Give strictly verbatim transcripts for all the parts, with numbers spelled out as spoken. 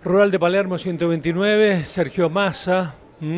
Rural de Palermo ciento veintinueve, Sergio Massa,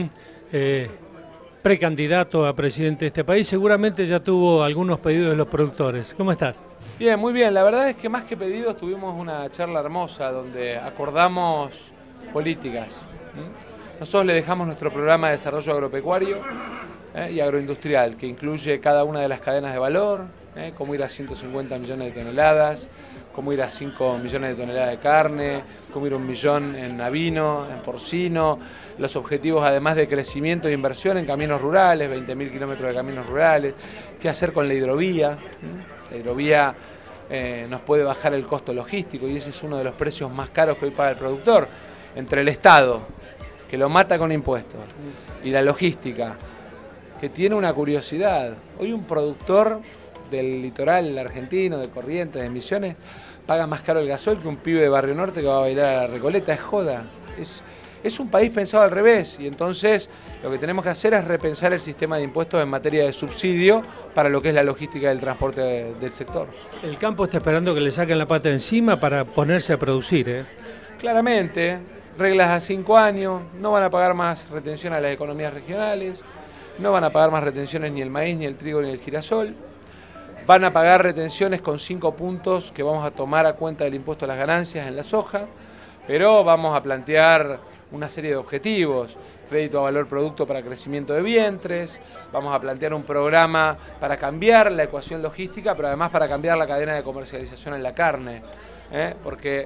eh, precandidato a presidente de este país, seguramente ya tuvo algunos pedidos de los productores. ¿Cómo estás? Bien, muy bien. La verdad es que más que pedidos tuvimos una charla hermosa donde acordamos políticas. Nosotros le dejamos nuestro programa de desarrollo agropecuario eh, y agroindustrial, que incluye cada una de las cadenas de valor, eh, cómo ir a ciento cincuenta millones de toneladas, cómo ir a cinco millones de toneladas de carne, cómo ir a un millón en avino, en porcino, los objetivos además de crecimiento e inversión en caminos rurales, veinte mil kilómetros de caminos rurales, qué hacer con la hidrovía. La hidrovía eh, nos puede bajar el costo logístico y ese es uno de los precios más caros que hoy paga el productor, entre el Estado, que lo mata con impuestos, y la logística, que tiene una curiosidad. Hoy un productor del litoral argentino, de Corrientes, de Misiones, paga más caro el gasoil que un pibe de Barrio Norte que va a bailar a la Recoleta. Es joda. Es, es un país pensado al revés y entonces lo que tenemos que hacer es repensar el sistema de impuestos en materia de subsidio para lo que es la logística del transporte de, del sector. El campo está esperando que le saquen la pata de encima para ponerse a producir, ¿eh? Claramente, reglas a cinco años, no van a pagar más retención a las economías regionales, no van a pagar más retenciones ni el maíz, ni el trigo, ni el girasol. Van a pagar retenciones con cinco puntos que vamos a tomar a cuenta del impuesto a las ganancias en la soja, pero vamos a plantear una serie de objetivos, crédito a valor producto para crecimiento de vientres, vamos a plantear un programa para cambiar la ecuación logística, pero además para cambiar la cadena de comercialización en la carne, ¿eh? Porque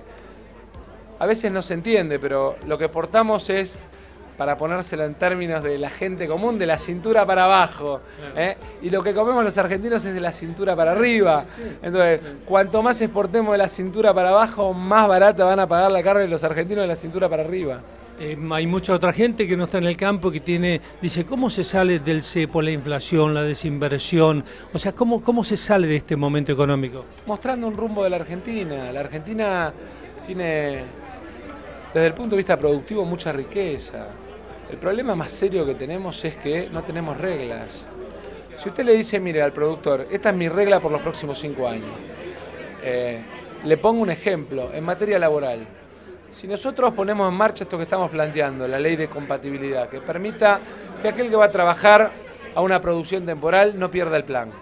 a veces no se entiende, pero lo que portamos es, para ponérselo en términos de la gente común, de la cintura para abajo, ¿eh? Y lo que comemos los argentinos es de la cintura para arriba. Entonces, cuanto más exportemos de la cintura para abajo, más barata van a pagar la carne los argentinos de la cintura para arriba. Eh, hay mucha otra gente que no está en el campo que tiene, dice, ¿cómo se sale del cepo, la inflación, la desinversión? O sea, ¿cómo, cómo se sale de este momento económico? Mostrando un rumbo de la Argentina. La Argentina tiene, desde el punto de vista productivo, mucha riqueza. El problema más serio que tenemos es que no tenemos reglas. Si usted le dice, mire, al productor, esta es mi regla por los próximos cinco años, eh, le pongo un ejemplo en materia laboral. Si nosotros ponemos en marcha esto que estamos planteando, la ley de compatibilidad, que permita que aquel que va a trabajar a una producción temporal no pierda el plan.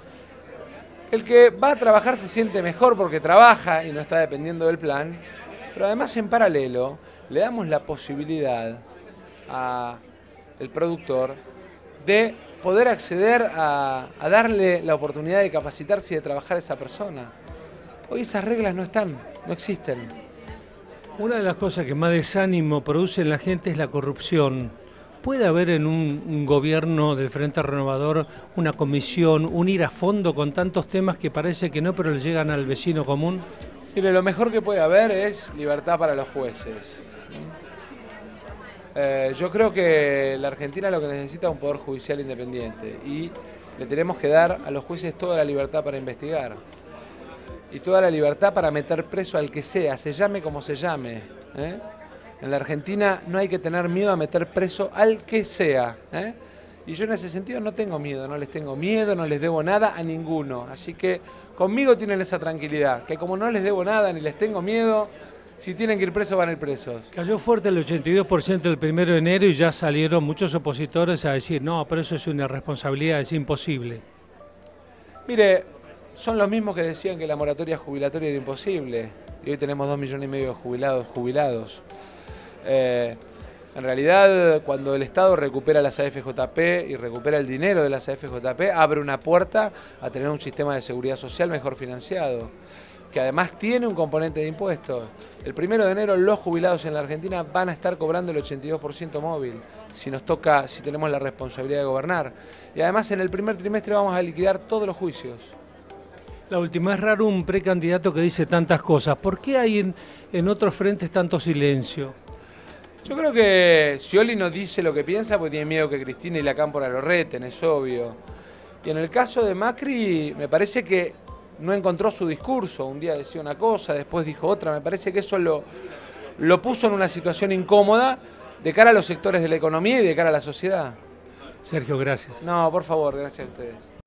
El que va a trabajar se siente mejor porque trabaja y no está dependiendo del plan, pero además en paralelo le damos la posibilidad al productor de poder acceder a, a darle la oportunidad de capacitarse y de trabajar a esa persona. Hoy esas reglas no están, no existen. Una de las cosas que más desánimo produce en la gente es la corrupción. ¿Puede haber en un, un gobierno del Frente Renovador una comisión, un ir a fondo con tantos temas que parece que no, pero le llegan al vecino común? Mire, lo mejor que puede haber es libertad para los jueces. Eh, yo creo que la Argentina lo que necesita es un poder judicial independiente y le tenemos que dar a los jueces toda la libertad para investigar y toda la libertad para meter preso al que sea, se llame como se llame, ¿eh? En la Argentina no hay que tener miedo a meter preso al que sea, ¿eh? Y yo en ese sentido no tengo miedo, no les tengo miedo, no les debo nada a ninguno, así que conmigo tienen esa tranquilidad, que como no les debo nada ni les tengo miedo, si tienen que ir presos, van a ir presos. Cayó fuerte el ochenta y dos por ciento el primero de enero y ya salieron muchos opositores a decir, no, pero eso es una irresponsabilidad, es imposible. Mire, son los mismos que decían que la moratoria jubilatoria era imposible y hoy tenemos dos millones y medio de jubilados. jubilados. Eh, en realidad, cuando el Estado recupera las A F J P y recupera el dinero de las A F J P, abre una puerta a tener un sistema de seguridad social mejor financiado, que además tiene un componente de impuestos. El primero de enero los jubilados en la Argentina van a estar cobrando el ochenta y dos por ciento móvil, si nos toca, si tenemos la responsabilidad de gobernar. Y además en el primer trimestre vamos a liquidar todos los juicios. La última, es raro un precandidato que dice tantas cosas. ¿Por qué hay en, en otros frentes tanto silencio? Yo creo que Scioli no dice lo que piensa porque tiene miedo que Cristina y la Cámpora lo reten, es obvio. Y en el caso de Macri, me parece que no encontró su discurso. Un día decía una cosa, después dijo otra. Me parece que eso lo, lo puso en una situación incómoda de cara a los sectores de la economía y de cara a la sociedad. Sergio, gracias. No, por favor, gracias a ustedes.